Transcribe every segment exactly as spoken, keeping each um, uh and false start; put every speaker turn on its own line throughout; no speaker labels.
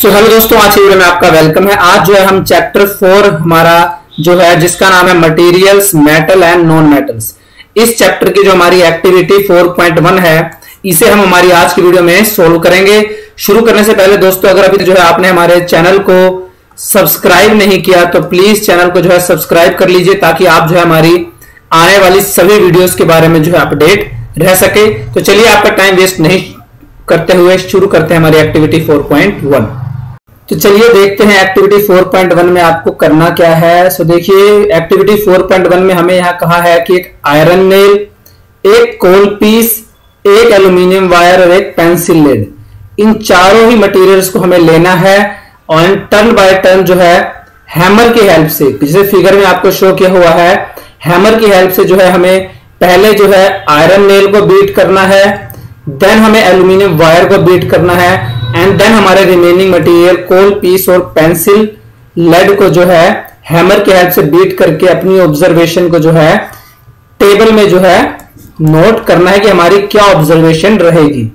So hello दोस्तों, आज की वीडियो में आपका वेलकम है। आज जो है हम चैप्टर फोर हमारा जो है जिसका नाम है materials, metal and non metals, इस चैप्टर की जो हमारी एक्टिविटी फोर पॉइंट वन है इसे हम हमारी आज की वीडियो में सोल्व करेंगे। शुरू करने से पहले दोस्तों, अगर अभी जो है आपने हमारे चैनल को सब्सक्राइब नहीं किया तो प्लीज चैनल को जो है सब्सक्राइब कर लीजिए ताकि आप जो है हमारी आने वाली सभी वीडियोस के बारे में जो है अपडेट रह सके। तो चलिए आपका टाइम वेस्ट नहीं करते हुए शुरू करते हैं हमारी एक्टिविटी फोर पॉइंट वन। तो चलिए देखते हैं एक्टिविटी फोर पॉइंट वन में आपको करना क्या है। सो देखिए एक्टिविटी फोर पॉइंट वन में हमें यहाँ कहा है कि एक आयरन नेल, एक कोल पीस, एक एल्यूमिनियम वायर और एक पेंसिल लेड, इन चारों ही मटेरियल्स को हमें लेना है और टर्न बाय टर्न जो है हैमर की हेल्प से, जैसे फिगर में आपको शो किया हुआ है, हैमर की हेल्प से जो है हमें पहले जो है आयरन नेल को बीट करना है, देन हमें एल्यूमिनियम वायर को बीट करना है एंड देन हमारे रिमेनिंग मटेरियल कोल पीस और पेंसिल लेड को जो है हैमर की हेल्प से बीट करके अपनी ऑब्जर्वेशन को जो है टेबल में जो है नोट करना है कि हमारी क्या ऑब्जर्वेशन रहेगी।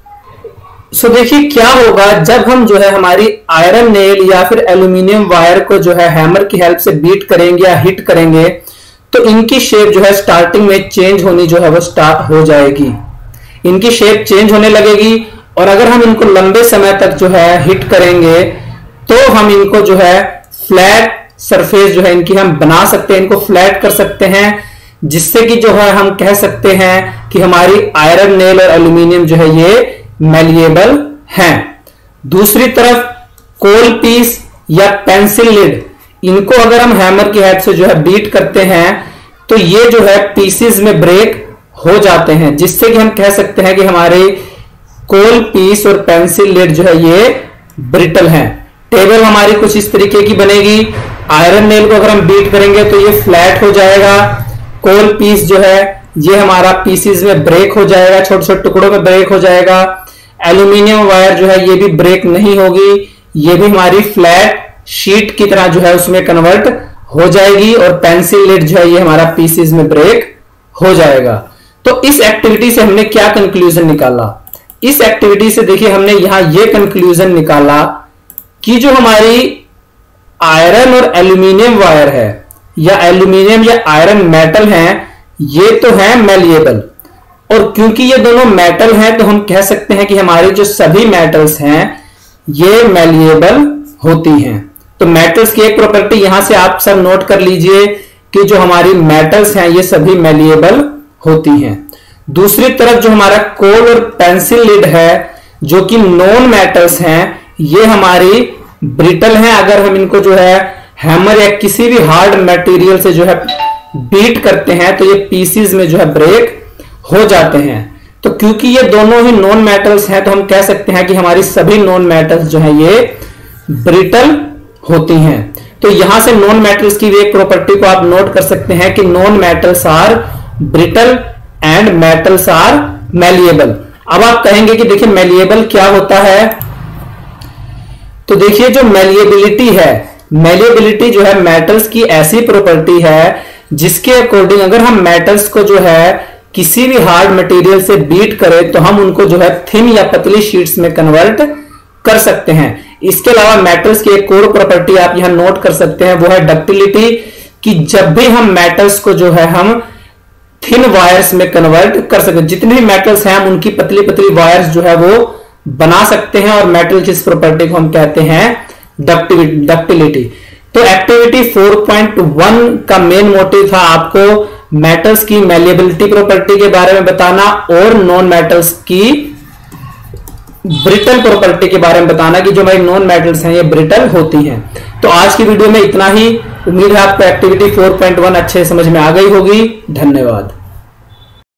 सो देखिए क्या होगा जब हम जो है हमारी आयरन नेल या फिर एल्यूमिनियम वायर को जो है हैमर की हेल्प से बीट करेंगे या हिट करेंगे तो इनकी शेप जो है स्टार्टिंग में चेंज होनी जो है वो स्टार्ट हो जाएगी, इनकी शेप चेंज होने लगेगी और अगर हम इनको लंबे समय तक जो है हिट करेंगे तो हम इनको जो है फ्लैट सरफेस जो है इनकी हम बना सकते हैं, इनको फ्लैट कर सकते हैं, जिससे कि जो है हम कह सकते हैं कि हमारी आयरन नेल और एल्यूमिनियम जो है ये मैलिएबल हैं। दूसरी तरफ कोल पीस या पेंसिल लिड, इनको अगर हम हैमर की हेल्प से जो है बीट करते हैं तो ये जो है पीसेस में ब्रेक हो जाते हैं, जिससे कि हम कह सकते हैं कि हमारे कोल पीस और पेंसिल लेड जो है ये ब्रिटल हैं। टेबल हमारी कुछ इस तरीके की बनेगी, आयरन नेल को अगर हम बीट करेंगे तो ये फ्लैट हो जाएगा, कोल पीस जो है ये हमारा पीसेस में ब्रेक हो जाएगा, छोटे छोटे टुकड़ों में ब्रेक हो जाएगा, एल्यूमिनियम वायर जो है ये भी ब्रेक नहीं होगी, ये भी हमारी फ्लैट शीट की तरह जो है उसमें कन्वर्ट हो जाएगी और पेंसिल लेड जो है ये हमारा पीसेस में ब्रेक हो जाएगा। तो इस एक्टिविटी से हमने क्या कंक्लूजन निकाला? इस एक्टिविटी से देखिए हमने यहां ये कंक्लूजन निकाला कि जो हमारी आयरन और एल्यूमिनियम वायर है या एल्यूमिनियम या आयरन मेटल हैं ये तो है मैलिएबल, और क्योंकि ये दोनों मेटल हैं तो हम कह सकते हैं कि हमारी जो सभी मेटल्स हैं ये मैलिएबल होती हैं। तो मेटल्स की एक प्रॉपर्टी यहां से आप सब नोट कर लीजिए कि जो हमारी मेटल्स हैं ये सभी मैलिएबल होती हैं। दूसरी तरफ जो हमारा कोल और पेंसिल लिड है जो कि नॉन मेटल्स हैं ये हमारी ब्रिटल हैं, अगर हम इनको जो है हैमर या किसी भी हार्ड मटेरियल से जो है बीट करते हैं तो ये पीसेस में जो है ब्रेक हो जाते हैं। तो क्योंकि ये दोनों ही नॉन मेटल्स हैं तो हम कह सकते हैं कि हमारी सभी नॉन मेटल्स जो है ये ब्रिटल होती हैं। तो यहां से नॉन मेटल्स की भी एक प्रॉपर्टी को आप नोट कर सकते हैं कि non metals are brittle and metals are malleable. अब आप कहेंगे कि देखिए मैलिएबल क्या होता है, तो देखिए जो मैलिएबिलिटी है, मैलिएबिलिटी जो है मेटल्स की ऐसी प्रॉपर्टी है जिसके अकॉर्डिंग अगर हम मेटल्स को जो है किसी भी हार्ड मटेरियल से बीट करें तो हम उनको जो है थिन या पतली शीट्स में कन्वर्ट कर सकते हैं। इसके अलावा मेटल्स की एक और प्रॉपर्टी आप यहां नोट कर सकते हैं, वो है डक्टिलिटी, कि जब भी हम मेटल्स को जो है हम थिन वायर्स में कन्वर्ट कर सकते हैं, जितने भी मेटल्स हैं हम उनकी पतली पतली वायर्स जो है वो बना सकते हैं, और मेटल की इस प्रॉपर्टी को हम कहते हैं डक्टिलिटी। तो एक्टिविटी फोर पॉइंट वन का मेन मोटिव था आपको मेटल्स की मैलिएबिलिटी प्रॉपर्टी के बारे में बताना और नॉन मेटल्स की ब्रिटल प्रॉपर्टी के बारे में बताना कि जो हमारी नॉन मेटल्स हैं ये ब्रिटल होती हैं। तो आज की वीडियो में इतना ही। उम्मीद है आपको एक्टिविटी फोर पॉइंट वन अच्छे समझ में आ गई होगी। धन्यवाद।